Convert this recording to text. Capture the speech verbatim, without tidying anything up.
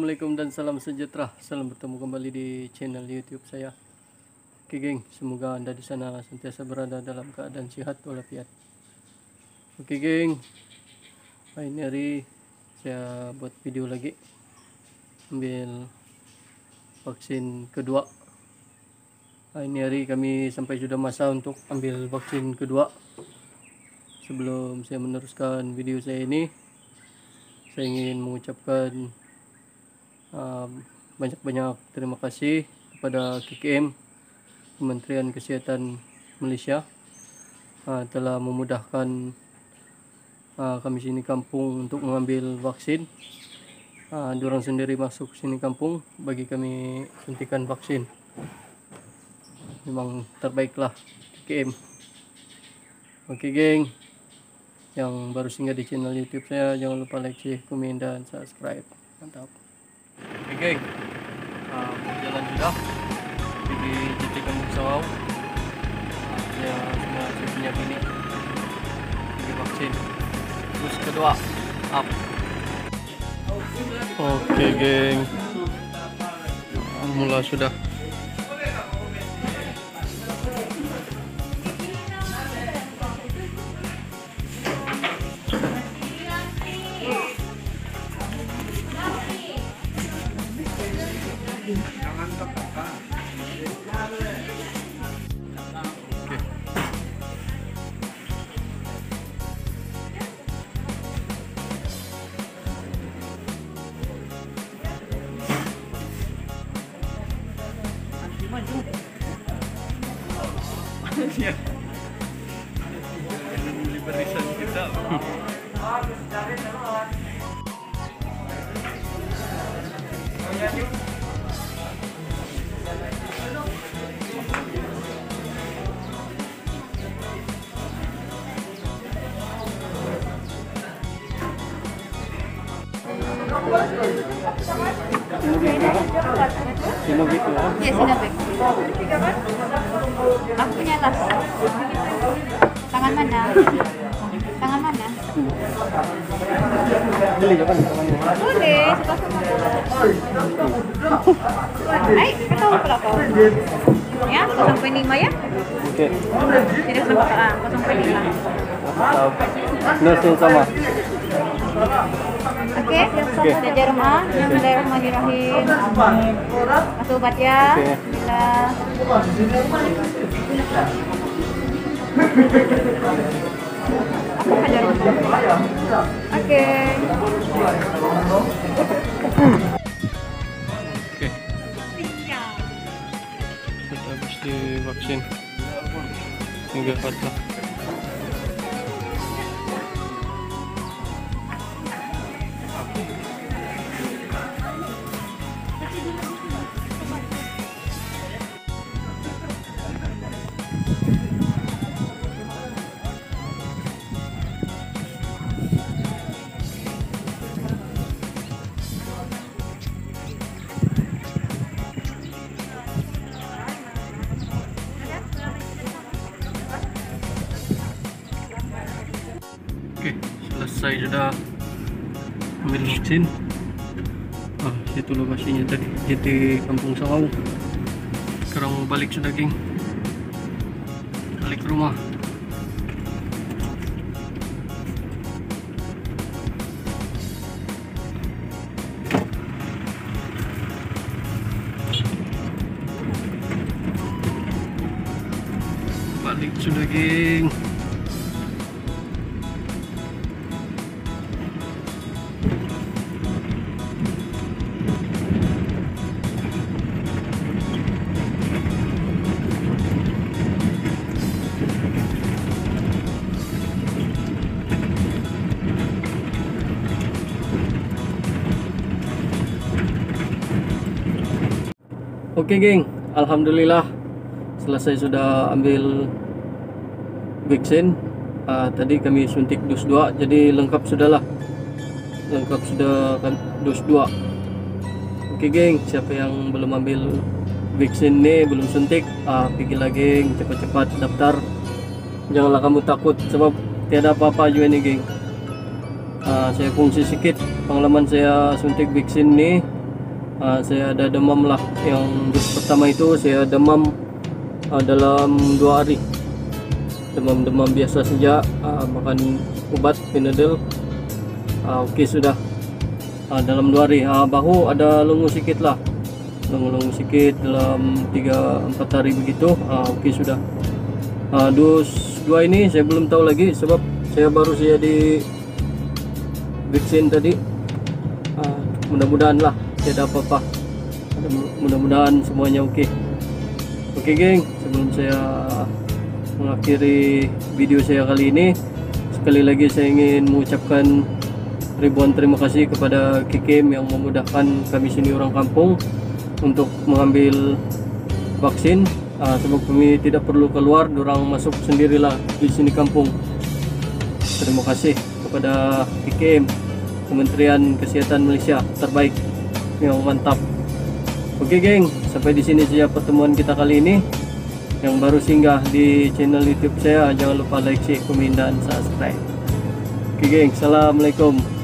Assalamualaikum dan salam sejahtera. Salam bertemu kembali di channel YouTube saya. Oke geng, semoga Anda di sana sentiasa berada dalam keadaan sehat walafiat. Oke geng, ini hari saya buat video lagi ambil vaksin kedua. Ini hari kami sampai sudah masa untuk ambil vaksin kedua. Sebelum saya meneruskan video saya ini, saya ingin mengucapkan banyak-banyak uh, terima kasih kepada K K M, Kementerian Kesehatan Malaysia, uh, telah memudahkan uh, kami sini kampung untuk mengambil vaksin. Uh, diorang sendiri masuk sini kampung bagi kami suntikan vaksin. Memang terbaiklah K K M. Oke geng, yang baru singgah di channel YouTube saya, jangan lupa like, share, komen, dan subscribe. Mantap. Oke geng, uh, jalan sudah di J T Kampung Sawau. uh, saya sudah saya punya bini pergi vaksin terus kedua up. Oke geng, mula sudah. Ya, beli barisan kita. Sinovac ya? Iya, Sinovac. Aku punya las. Tangan mana? Tangan mana? Beli kapan tangannya? Boleh, suka-suka. Hai, ketawa pula kau. Ya, nol koma lima ya? Oke. Jadi sama ah, nol koma lima. Nurse yang sama. Oke, sudah jarum A. Bismillahirrahmanirrahim. Masuk obat ya. Bismillah. Aku kan jarum. Oke. Oke. Sudah habis divaksin. Hingga patah. Oke, selesai sudah ambil vaksin. Ah, situ lokasinya tadi, J T Kampung Sawau. Sekarang mau balik sudah geng, balik ke rumah. Balik sudah geng. Oke geng, alhamdulillah selesai sudah ambil vaksin. Uh, tadi kami suntik dos dua, jadi lengkap sudahlah. Lengkap sudah kan dos dua. Oke geng, siapa yang belum ambil vaksin nih, belum suntik, uh, pergilah geng, cepat-cepat daftar. Janganlah kamu takut, sebab tiada apa-apa juga nih geng. Uh, saya kongsi sedikit pengalaman saya suntik vaksin nih. uh, saya ada demam lah. Yang dos pertama itu saya demam uh, dalam dua hari, demam-demam biasa saja, uh, makan obat Panadol, uh, oke okay, sudah uh, dalam dua hari. Uh, bahu ada lengu sedikit lah, lengu-lengu sedikit dalam tiga empat hari begitu, uh, oke okay, sudah. Uh, dos dua ini saya belum tahu lagi sebab saya baru saja di vaksin tadi. Uh, mudah-mudahan lah tidak apa-apa, mudah-mudahan semuanya oke okay. Oke okay, geng, sebelum saya mengakhiri video saya kali ini, sekali lagi saya ingin mengucapkan ribuan terima kasih kepada Kikim yang memudahkan kami sini orang kampung untuk mengambil vaksin. Uh, sebab kami tidak perlu keluar, dorang masuk sendirilah di sini kampung. Terima kasih kepada Kikim, Kementerian Kesehatan Malaysia terbaik, yang mantap. Oke geng, sampai di sini saja pertemuan kita kali ini. Yang baru singgah di channel YouTube saya, jangan lupa like, share, komen dan subscribe. Oke geng, assalamualaikum.